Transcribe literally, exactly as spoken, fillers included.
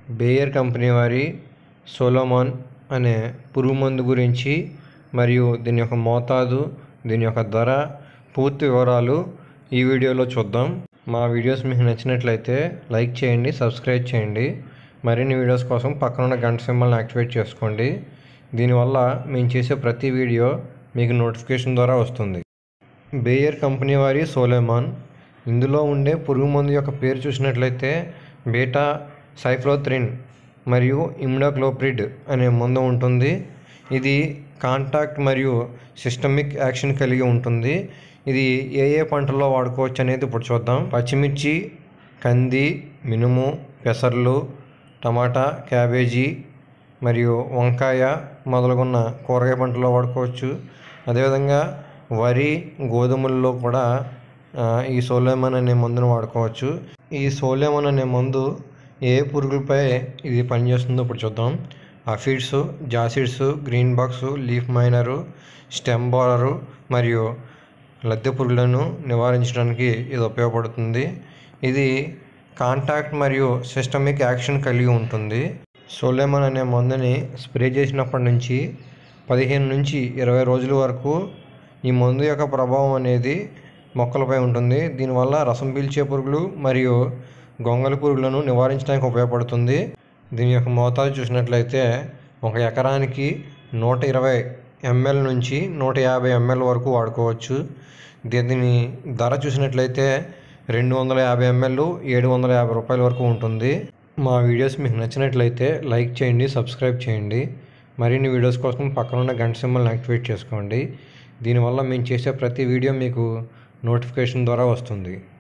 Bayer company వారి సోలోమాన్ అనే పురుగు మందు గురించి మరియు దీని యొక్క మోతాదు, దీని యొక్క ధర, పూర్తి వివరాలు ఈ వీడియోలో చూద్దాం. మా వీడియోస్ మీకు నచ్చినట్లయితే లైక్ చేయండి, సబ్స్క్రైబ్ చేయండి. మరిన్ని వీడియోస్ కోసం పక్కన ఉన్న గంట సింబల్ని యాక్టివేట్ చేసుకోండి. దీనివల్ల మేము చేసే ప్రతి వీడియో మీకు నోటిఫికేషన్ ద్వారా వస్తుంది. బేయర్ కంపెనీ వారి సోలోమాన్, ఇందులో ఉండే పురుగు మందు యొక్క పేరు చూసినట్లయితే బీటా సైఫ్లోత్రిన్ మరియు ఇమిడాక్లోప్రిడ్ అనే మందు ఉంటుంది. ఇది కాంటాక్ట్ మరియు సిస్టమిక్ యాక్షన్ కలిగి ఉంటుంది. ఇది ఏ ఏ పంటల్లో వాడుకోవచ్చు అనేది ఇప్పుడు చూద్దాం. పచ్చిమిర్చి, కంది, మినుము, పెసర్లు, టమాటా, క్యాబేజీ మరియు వంకాయ మొదలగున్న కూరగాయ పంటల్లో వాడుకోవచ్చు. అదేవిధంగా వరి, గోధుమల్లో కూడా ఈ సోలోమాన్ అనే మందును వాడుకోవచ్చు. ఈ సోలోమాన్ అనే మందు ఏ పురుగులపై ఇది పనిచేస్తుందో ఇప్పుడు చూద్దాం. Aphids, jassids, green box, leaf miner, stem borer మరియు లద్దె పురుగులను నివారించడానికి ఇది ఉపయోగపడుతుంది. ఇది కాంటాక్ట్ మరియు సిస్టమిక్ యాక్షన్ కలిగి ఉంటుంది. సోలోమాన్ అనే మందుని స్ప్రే చేసినప్పటి నుంచి పదిహేను నుంచి ఇరవై రోజుల వరకు ఈ మందు యొక్క ప్రభావం అనేది మొక్కలపై ఉంటుంది. దీనివల్ల రసం పీల్చే పురుగులు మరియు గొంగళి పురుగులను నివారించడానికి ఉపయోగపడుతుంది. దీని యొక్క మోతాదు చూసినట్లయితే ఒక ఎకరానికి నూట ఇరవై ఎంఎల్ నుంచి నూట యాభై ఎంఎల్ వరకు వాడుకోవచ్చు. దీని ధర చూసినట్లయితే రెండు వందల యాభై ఎంఎల్ ఏడు వందల యాభై రూపాయల వరకు ఉంటుంది. మా వీడియోస్ మీకు నచ్చినట్లయితే లైక్ చేయండి, సబ్స్క్రైబ్ చేయండి. మరిన్ని వీడియోస్ కోసం పక్కన ఉన్న గంట సింబల్ని యాక్టివేట్ చేసుకోండి. దీనివల్ల మేము చేసే ప్రతి వీడియో మీకు నోటిఫికేషన్ ద్వారా వస్తుంది.